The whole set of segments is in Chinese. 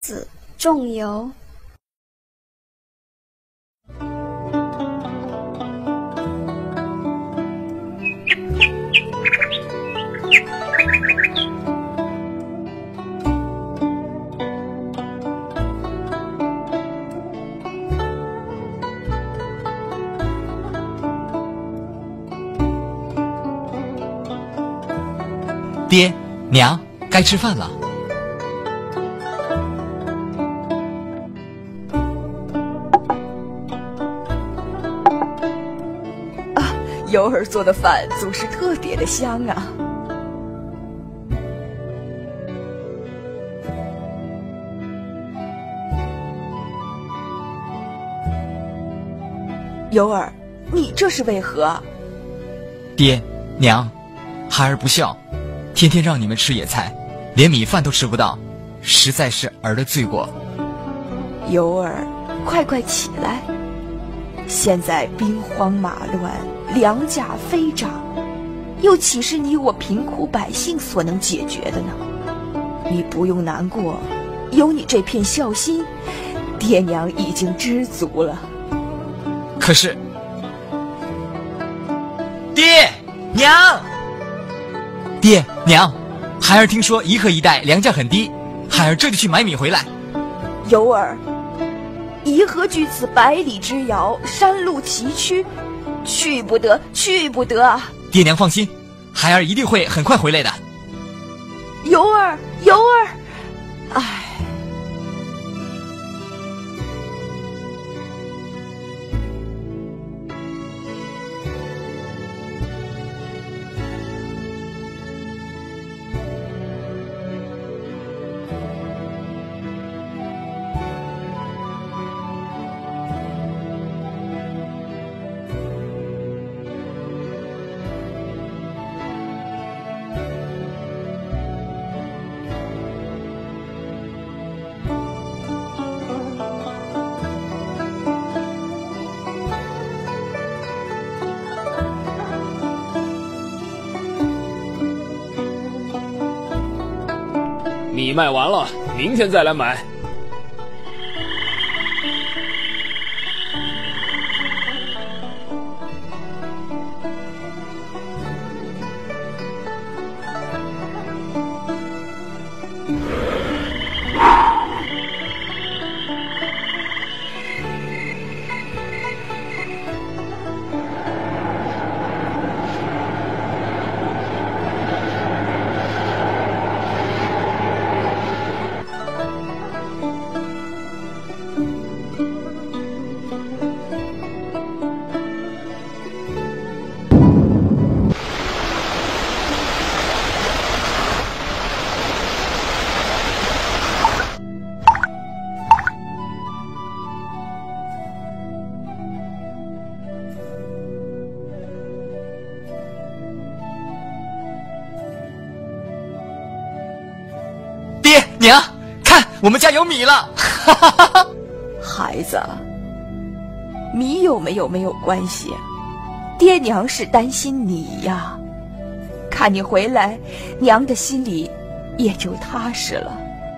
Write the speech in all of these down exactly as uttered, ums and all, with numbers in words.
子仲由。 爹娘，该吃饭了。 啊，尤儿做的饭总是特别的香啊。尤儿，你这是为何？ 爹娘，孩儿不孝，天天让你们吃野菜，连米饭都吃不到，实在是儿的罪过。 尤儿，快快起来！现在兵荒马乱，粮价飞涨，又岂是你我贫苦百姓所能解决的呢？你不用难过，有你这片孝心，爹娘已经知足了。 可是，爹娘，爹娘，孩儿听说颐和一带粮价很低，孩儿这就去买米回来。 尤儿，颐和距此百里之遥，山路崎岖，去不得，去不得啊！ 爹娘放心，孩儿一定会很快回来的。 尤儿，尤儿，唉。 米卖完了，明天再来买。 娘，看我们家有米了！哈哈哈哈。 孩子，米有没有没有关系，爹娘是担心你呀。看你回来，娘的心里也就踏实了。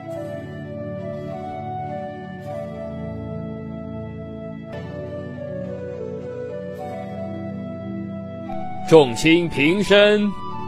众卿平身。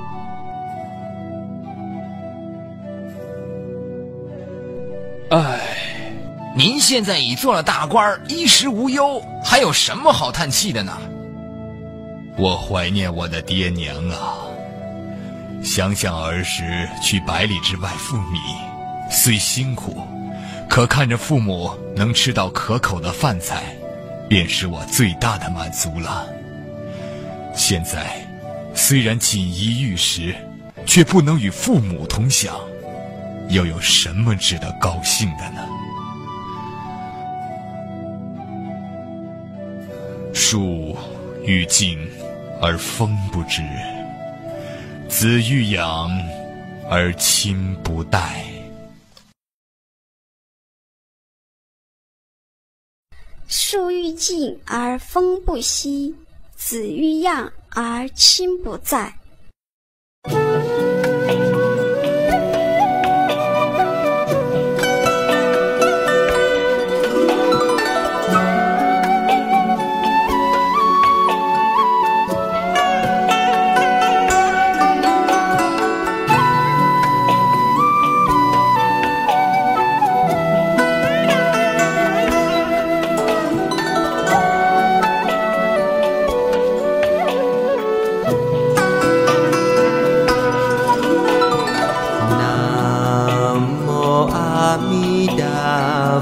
唉， 您现在已做了大官，衣食无忧，还有什么好叹气的呢？ 我怀念我的爹娘啊！想想儿时去百里之外赴米，虽辛苦，可看着父母能吃到可口的饭菜，便是我最大的满足了。现在虽然锦衣玉食，却不能与父母同享，又有什么值得高兴的呢？树欲静而风不止，子欲养而亲不待。 树欲静而风不息，子欲养而亲不在。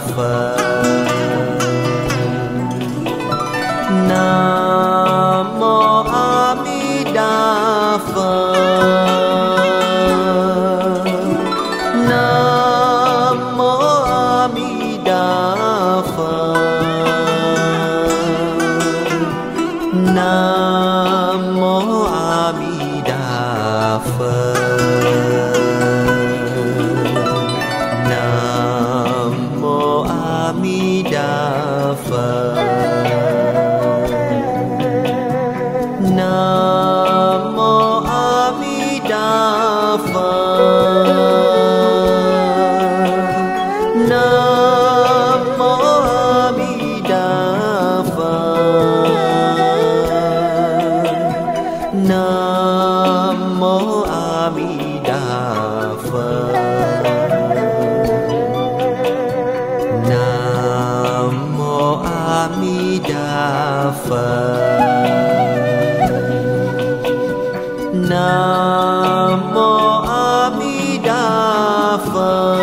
Phật. Nam mô A Di Đà Phật. Nam mô A Di Đà Phật. Nam mô A Di Đà Phật. Nam mô A Di Đà Phật. Nam mô A Di Đà Phật. Nam mô A Di Đà Phật. Nam mô A Di Đà Phật. Nam mô A Di Đà Phật. Nam mô A Di Đà Phật.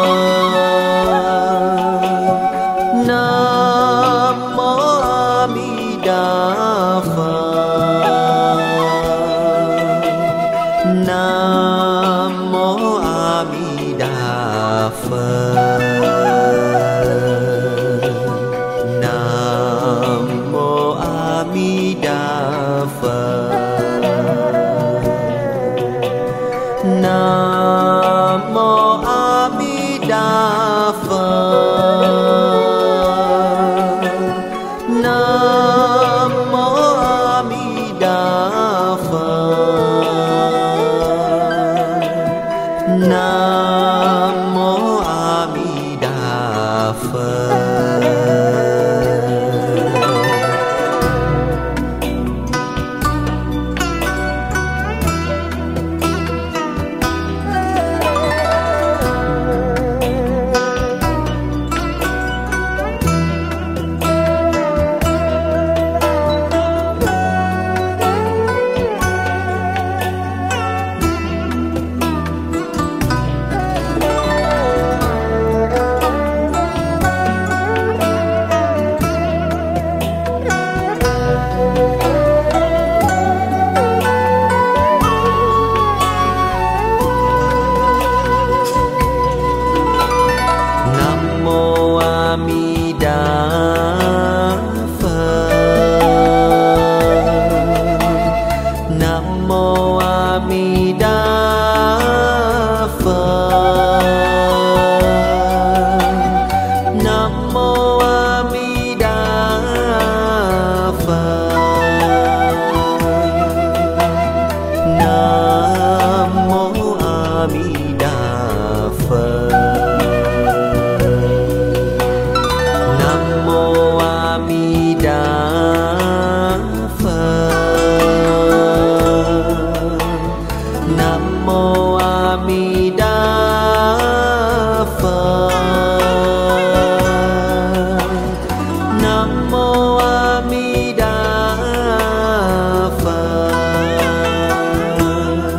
Nam mô A Di Đà Phật. Nam mô A Di Đà Phật. Nam mô A Di Đà Phật. Nam mô A Di Đà Phật. Nam mô A Di Đà Phật. Nam mô A Di Đà Phật.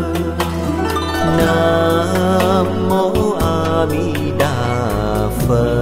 Phật.